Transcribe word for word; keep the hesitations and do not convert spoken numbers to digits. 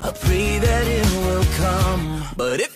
I pray that it will come. But if